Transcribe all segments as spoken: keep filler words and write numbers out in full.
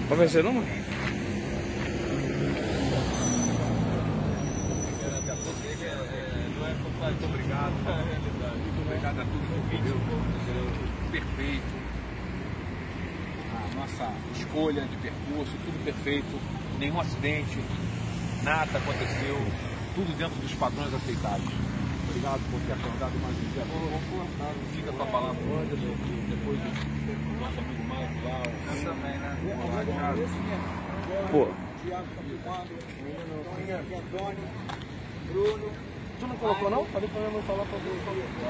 Pode vencer numa? Muito obrigado. Muito obrigado a tudo que vídeo. Perfeito. A nossa escolha de percurso, tudo perfeito. Nenhum acidente, nada aconteceu. Tudo dentro dos padrões aceitáveis. Obrigado por ter acordado mais um dia. Fica com a palavra Anderson, depois do nosso amigo Marco lá. Eu também, né? Pô. Tiago Capimano, Antônio, Bruno. Tu não colocou não? Falei pra minha mãe falar pra você.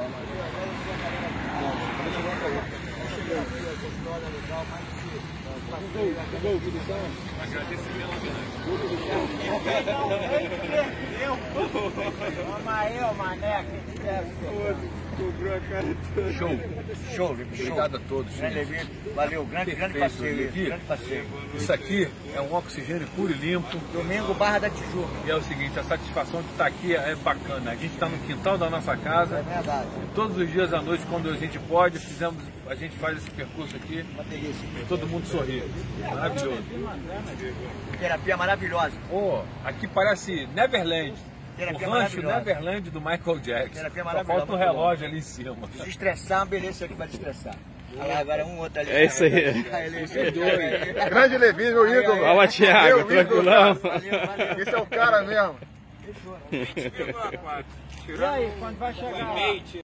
Amarelo, mané, que deve Cobrou a cara toda. Show, show, obrigado a todos. Valeu, grande, grande passeio, grande passeio. Isso aqui é um oxigênio puro e limpo. Domingo, Barra da Tijuca. E é o seguinte, a satisfação de estar aqui é bacana. A gente está no quintal da nossa casa. É verdade. E todos os dias à noite, quando a gente pode, fizemos, a gente faz esse percurso aqui. Uma delícia. E todo mundo sorri. Maravilhoso. Terapia maravilhosa. Pô, aqui parece Neverland. Terapia O rancho maravilhosa. Neverland do Michael Jackson. Terapia Só maravilhosa. falta um relógio ali em cima. Se estressar, beleza, aqui vai te estressar. Olha lá, agora um outro ali. É isso aí. Grande Levi, meu ídolo. Fala, Thiago, tranquilão. Valeu, valeu. Esse é o cara mesmo. E aí, quando vai chegar?